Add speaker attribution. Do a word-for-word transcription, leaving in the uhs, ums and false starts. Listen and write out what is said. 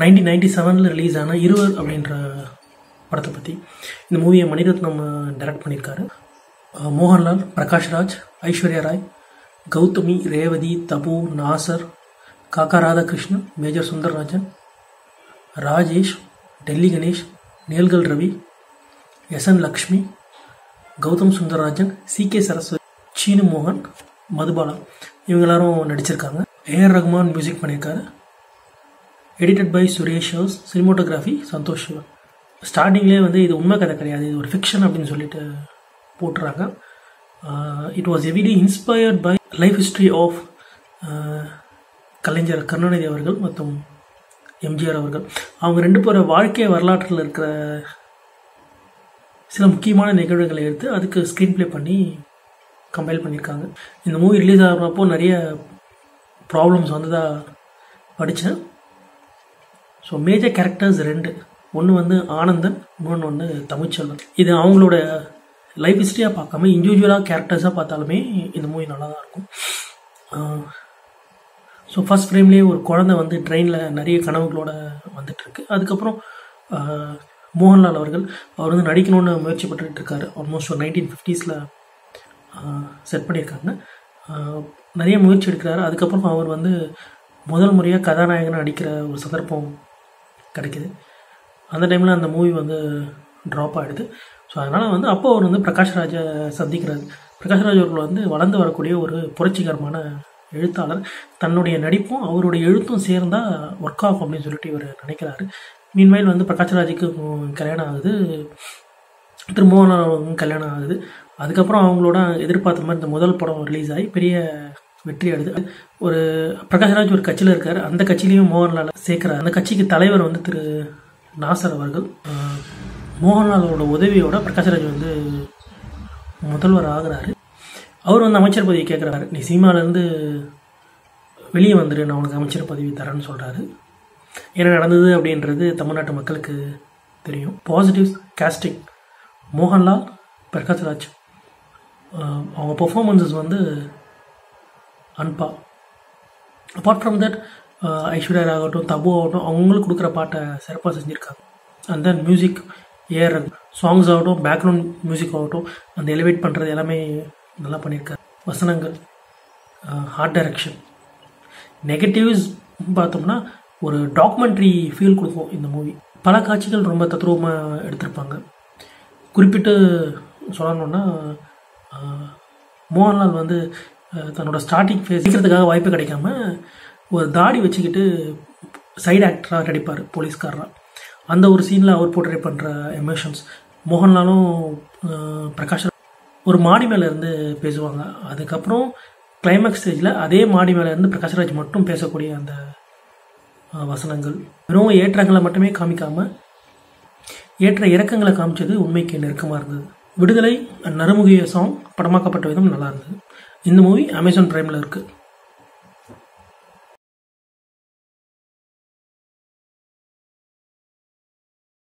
Speaker 1: Nineteen ninety செவனில் release ஆன இருவர் அப்படின்ற படத்தை பற்றி. இந்த மூவியை மணிரத்னம் டைரக்ட் பண்ணியிருக்காரு. Mohanlal, Prakash Raj, Aishwarya Rai, Gautami, Revathi, Tabu, Nassar, Kaka Radhakrishnan, Major Sundararajan, Rajesh, Delhi Ganesh, Nizhalgal Ravi, S N Lakshmi, Gautham Sundararajan, C K Saraswathi, Seenu மோகன், மதுபாலா இவங்க எல்லாரும் நடிச்சிருக்காங்க. ஏஆர் ரகுமான் மியூசிக் பண்ணியிருக்காரு. Edited by Suresh Urs, cinematography Santosh Sivan. ஸ்டார்டிங்லேயே வந்து இது உண்மை கதை கிடையாது, இது ஒரு ஃபிக்ஷன் அப்படின்னு சொல்லிட்டு போட்டுறாங்க. It was heavily inspired by life history of Kalaignar Karunanidhi அவர்கள் மற்றும் எம்ஜிஆர் அவர்கள். அவங்க ரெண்டு பேர வாழ்க்கை வரலாற்றில் இருக்கிற சில முக்கியமான நிகழ்வுகளை எடுத்து அதுக்கு ஸ்க்ரீன் ப்ளே பண்ணி கம்பைல் பண்ணியிருக்காங்க. இந்த மூவி ரிலீஸ் ஆகிறப்போ நிறைய ப்ராப்ளம்ஸ் வந்ததாக படித்தேன். ஸோ மேஜர் கேரக்டர்ஸ் ரெண்டு, ஒன்று வந்து ஆனந்தன், இன்னொன்று வந்து தமிழ்ச்செல்வன். இது அவங்களோட லைஃப் ஹிஸ்ட்ரியாக பார்க்காம இண்டிவிஜுவலாக கேரக்டர்ஸாக பார்த்தாலுமே இந்த மூவி நல்லா தான் இருக்கும். ஸோ ஃபர்ஸ்ட் ஃப்ரேம்லேயே ஒரு குழந்தை வந்து ட்ரெயினில் நிறைய கனவுகளோடு வந்துட்டுருக்கு. அதுக்கப்புறம் மோகன்லால் அவர்கள் அவர் வந்து நடிக்கணும்னு முயற்சி பண்ணிட்டு இருக்காரு. ஆல்மோஸ்ட் ஒரு நைன்டீன் ஃபிஃப்டிஸில் செட் பண்ணியிருக்காங்க. நிறைய முயற்சி எடுக்கிறாரு. அதுக்கப்புறம் அவர் வந்து முதல் முறையாக கதாநாயகனாக நடிக்கிற ஒரு சந்தர்ப்பம் கிடைக்கிது. அந்த டைமில் அந்த மூவி வந்து ட்ராப் ஆகிடுது. ஸோ அதனால் வந்து அப்போ அவர் வந்து பிரகாஷ்ராஜை சந்திக்கிறார். பிரகாஷ்ராஜ் அவர்கள் வந்து வளர்ந்து வரக்கூடிய ஒரு புரட்சிகரமான எழுத்தாளர். தன்னுடைய நடிப்பும் அவருடைய எழுத்தும் சேர்ந்தால் ஒர்க் ஆகும் அப்படின்னு சொல்லிட்டு இவர் நினைக்கிறாரு. மீன்மேல் வந்து பிரகாஷ்ராஜுக்கு கல்யாணம் ஆகுது, திருமோகனும் கல்யாணம் ஆகுது. அதுக்கப்புறம் அவங்களோட எதிர்பார்த்த மாதிரி இந்த முதல் படம் ரிலீஸ் ஆகி பெரிய வெற்றி ஆடுது. ஒரு பிரகாஷ்ராஜ் ஒரு கட்சியில் இருக்கார், அந்த கட்சியிலையும் மோகன்லால் சேர்க்குறாரு. அந்த கட்சிக்கு தலைவர் வந்து திரு நாசர் அவர்கள். மோகன்லாலோட உதவியோட பிரகாஷ்ராஜ் வந்து முதல்வர் ஆகிறாரு. அவர் வந்து அமைச்சர் பதவி கேட்குறாரு. நீ சினிமாவிலேருந்து வெளியே வந்துடு, நான் உனக்கு அமைச்சர் பதவி தரேன்னு சொல்கிறாரு. என்ன நடந்தது அப்படின்றது தமிழ்நாட்டு மக்களுக்கு தெரியும். பாசிட்டிவ்ஸ் கேஸ்டிங், மோகன்லால், பிரகாஷ்ராஜ் அவங்க பெர்ஃபார்மன்ஸஸ் வந்து அன்பா. அப்பார்ட் ஃப்ரம் தட் ஐஸ்வர்யா ஆகட்டும், தபு ஆகட்டும், அவங்களுக்கு கொடுக்குற பாட்டை சிறப்பாக செஞ்சுருக்காங்க. And then music, AR songs ஆகட்டும், பேக்ரவுண்ட் மியூசிக் ஆகட்டும், அந்த எலிவேட் பண்ணுறது எல்லாமே நல்லா பண்ணியிருக்காரு. வசனங்கள், ஆர்ட் டைரக்ஷன். நெகட்டிவ்ஸ் பார்த்தோம்னா ஒரு டாக்குமெண்ட்ரி ஃபீல் கொடுக்கும் இந்த மூவி. பல காட்சிகள் ரொம்ப தத்ரூபமாக எடுத்திருப்பாங்க. குறிப்பிட்டு சொல்லணுன்னா மோகன்லால் வந்து தன்னோட ஸ்டார்டிங் ஃபேஸ் சீக்கிரத்துக்காக வாய்ப்பு கிடைக்காம ஒரு தாடி வச்சுக்கிட்டு சைடு ஆக்டராக நடிப்பார், போலீஸ்காரராக. அந்த ஒரு சீனில் அவர் போர்ட்ரே பண்ணுற எமோஷன்ஸ். மோகன்லாலும் பிரகாஷ் ஒரு மாடி மேலே இருந்து பேசுவாங்க. அதுக்கப்புறம் கிளைமேக்ஸ் ஸ்டேஜில் அதே மாடி மேலே இருந்து பிரகாஷ்ராஜ் மட்டும் பேசக்கூடிய அந்த வசனங்கள். வெறும் ஏற்றங்களை மட்டுமே காமிக்காமல் ஏற்ற இறக்கங்களை காமிச்சது உண்மைக்கு நெருக்கமாக இருந்தது. விடுதலை நறுமுகிய சாங் படமாக்கப்பட்ட விதம் நல்லா இருந்தது. இந்த மூவி அமேசான் பிரைமில் இருக்குது.